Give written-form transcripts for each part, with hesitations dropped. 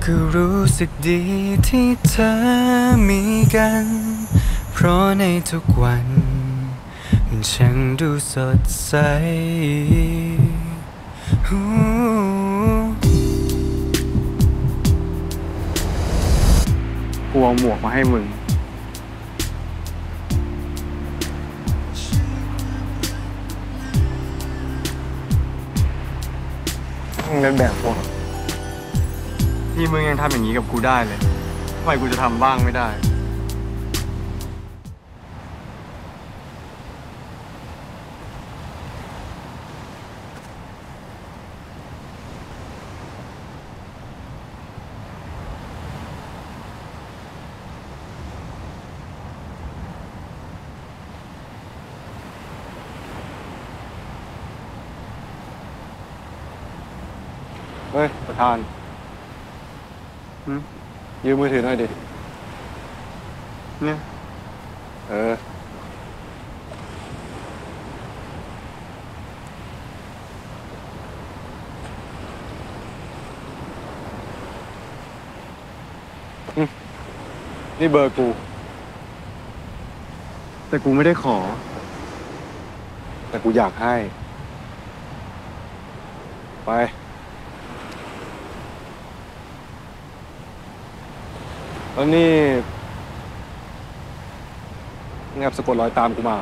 ก็รู้สึกดีที่เธอมีกันเพราะในทุกวันมันช่างดูสดใสกูเอาหมวกมาให้มึงเล่นแบบพวกที่มึงยังทำอย่างนี้กับกูได้เลยทำไมกูจะทำบ้างไม่ได้เฮ้ยประธานยืมมือถือหน่อยดิเนี่ยนี่เบอร์กูแต่กูไม่ได้ขอแต่กูอยากให้ไปแล้วนี่แงบสะกดรอยตามกูมา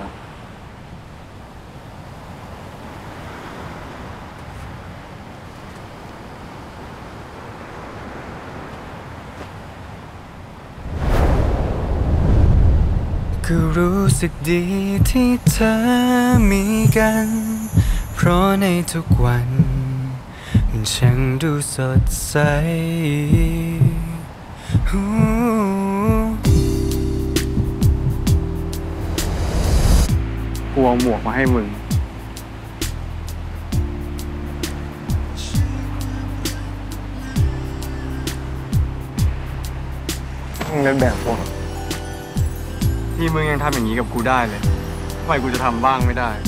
ก็รู้สึกดีที่เธอมีกันเพราะในทุกวันมันช่างดูสดใสกูเอาหมวกมาให้มึงเล่นแบบพวกที่มึงยังทำอย่างนี้กับกูได้เลยทำไมกูจะทำบ้างไม่ได้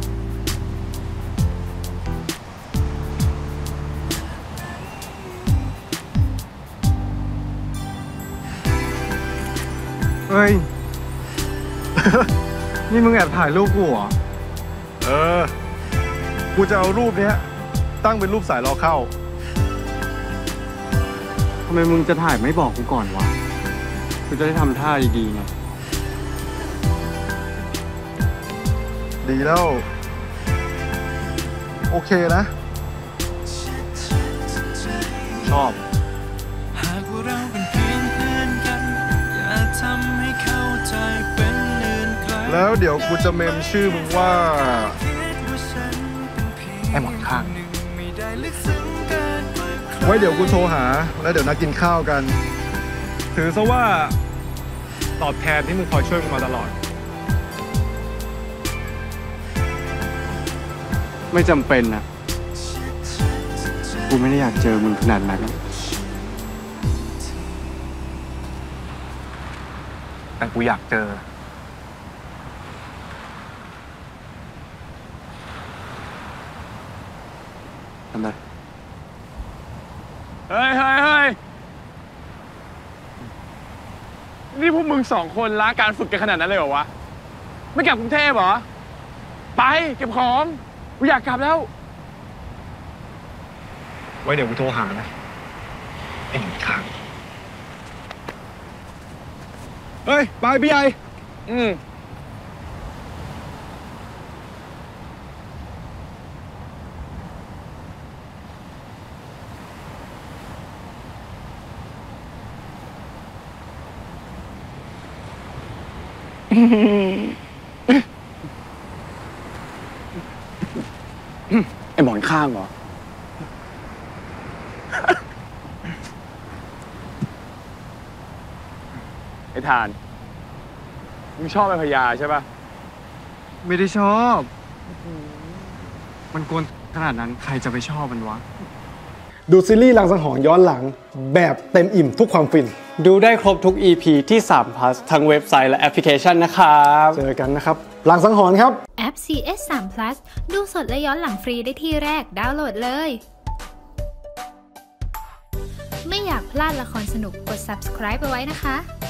เฮ้ย นี่มึงแอบถ่ายรูปกูเหรอกูจะเอารูปนี้ตั้งเป็นรูปสายล้อเข้าทำไมมึงจะถ่ายไม่บอกกูก่อนวะกูจะได้ทำท่าดีๆไงดีแล้วโอเคนะชอบหากว่าเราเป็นเพียงเพื่อนกันอย่าทำให้เข้าใจเป็นอื่นไกลแล้วเดี๋ยวกูจะเมมชื่อมึงว่าไอ้หมอนข้างไว้เดี๋ยวกูโทรหาแล้วเดี๋ยวนัดกินข้าวกันถือซะว่าตอบแทนที่มึงคอยช่วยกูมาตลอดไม่จำเป็นนะกูไม่ได้อยากเจอมึงขนาดนั้นแต่กูอยากเจอทำไมเฮ้ยนี่พวกมึง2 คนละการฝึกกันขนาดนั้นเลยเหรอวะไม่กลับกรุงเทพเหรอไปเก็บของกูอยากกลับแล้วไว้เดี๋ยวกูโทรหานะไอ้หนุ่มข้างเฮ้ยไปพี่ใหญ่ไอ้หมอนข้างเหรอไอ้ทานมึงชอบไอ้พญาใช่ปะไม่ได้ชอบมันกวนขนาดนั้นใครจะไปชอบมันวะดูซีรีส์รังสังหรณ์ย้อนหลังแบบเต็มอิ่มทุกความฟินดูได้ครบทุก EP ที่3 Plus ทั้งเว็บไซต์และแอปพลิเคชันนะครับเจอกันนะครับรังสังหรณ์ครับแอป CS3 Plus ดูสดและย้อนหลังฟรีได้ที่แรกดาวน์โหลดเลยไม่อยากพลาดละครสนุกกด subscribe ไปไว้นะคะ